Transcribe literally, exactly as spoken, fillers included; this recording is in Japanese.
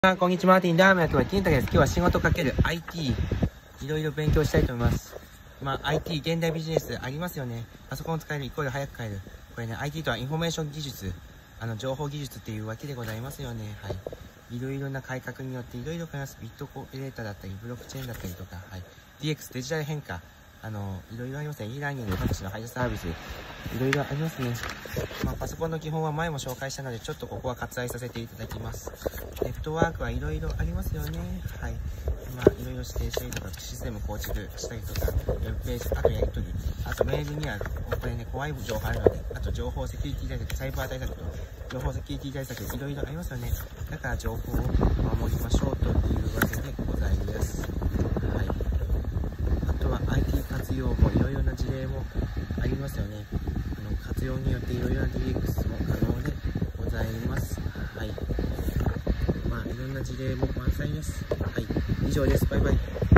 あこんにちは、マーティンラーメンやってます。金太です。今日は仕事かける アイティー、いろいろ勉強したいと思います。まあ、アイティー、現代ビジネスありますよね。パソコンを使える、イコール早く買える。これね、アイティー とはインフォメーション技術、あの、情報技術っていうわけでございますよね。はい。いろいろな改革によっていろいろ変わります。ビットコデータだったり、ブロックチェーンだったりとか、はい。ディーエックス、デジタル変化。あの、いろいろありますね。e ラーニング、各種の配達サービス、いろいろありますね。まあ、パソコンの基本は前も紹介したので、ちょっとここは割愛させていただきます。ネットワークはいろいろありますよね。はい。まあ、いろいろ指定したりとか、システム構築したりとか、ウェブページ、あとやり取り、あとメールには、これね、怖い情報あるので、あと情報セキュリティ対策、サイバー対策と、情報セキュリティ対策、いろいろありますよね。だから情報を守りましょうというわけでございます。はい。あとは アイティー 活用もいろいろな事例もありますよね。あの活用によっていろいろな ディーエックス も可能でございます。はい。まあいろんな事例も満載です。はい。以上です。バイバイ。